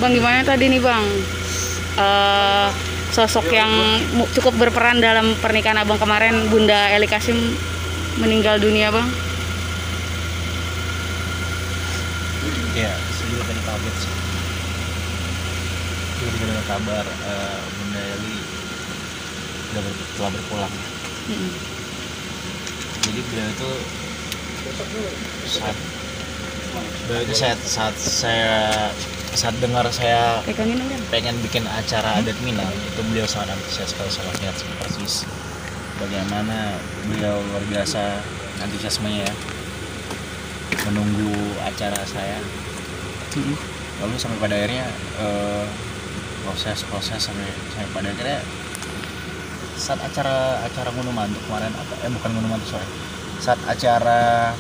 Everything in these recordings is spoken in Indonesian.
Bang, gimana tadi nih Bang? Eh, Sosok yang cukup berperan dalam pernikahan Abang kemarin, Bunda Eli Kasim meninggal dunia Bang. Ya, saya juga tadi kaget sih. Juga dengar kabar Bunda Eli telah berpulang. Jadi beliau itu saat dengar saya pengen bikin acara adat Minang, itu beliau sangat antusias sekali. Saya lihat persis bagaimana beliau luar biasa antusiasmenya ya, menunggu acara saya. Lalu sampai pada akhirnya proses sampai pada akhirnya saat acara Ngunduh Mantu kemarin, bukan Ngunduh Mantu, sorry, saat acara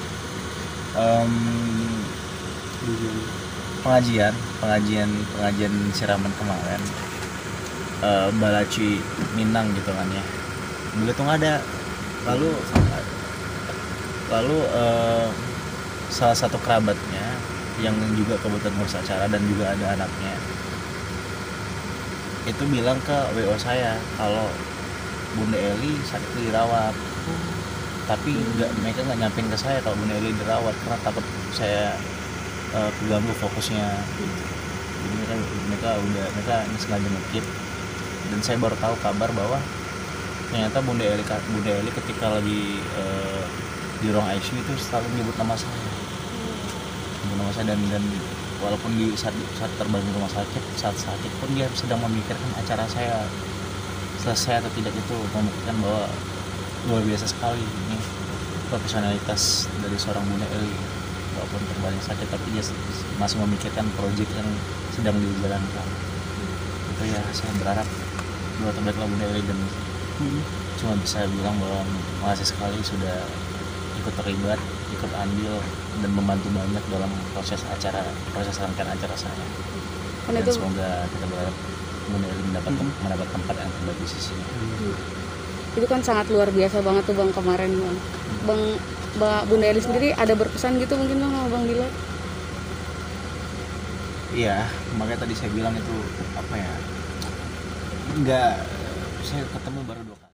pengajian siraman kemarin, Balaci Minang gitu kan ya, beliau tuh nggak ada. Lalu salah satu kerabatnya yang juga kebetulan ngurus acara dan juga ada anaknya itu bilang ke WO saya kalau Bunda Eli saat itu dirawat, tapi mereka nggak nyampein ke saya kalau Bunda Eli dirawat karena takut saya keganggu fokusnya. Jadi mereka sengaja ngekip, dan saya baru tahu kabar bahwa ternyata Bunda Eli ketika lagi di ruang ICU itu selalu menyebut nama saya, dan walaupun di saat terbang di rumah sakit, saat sakit pun dia sedang memikirkan acara saya selesai atau tidak. Itu membuktikan bahwa luar biasa sekali ini profesionalitas dari seorang Bunda Eli. Walaupun terbalik sakit, tapi dia masih memikirkan proyek yang sedang dijalankan. Itu ya, saya berharap doa terbaiklah Bunda Eli, dan cuma bisa bilang bahwa makasih sekali sudah ikut terlibat, ikut andil dan membantu banyak dalam proses rangkaian acara saya. Dan semoga kita berharap Bunda Eli mendapat tempat yang terbaik di sisinya. Itu kan sangat luar biasa banget tuh Bang kemarin Bang. Bunda Eli sendiri ada berpesan gitu mungkin Bang sama Bang Bilal? Iya, makanya tadi saya bilang itu apa ya, saya ketemu baru 2 kali.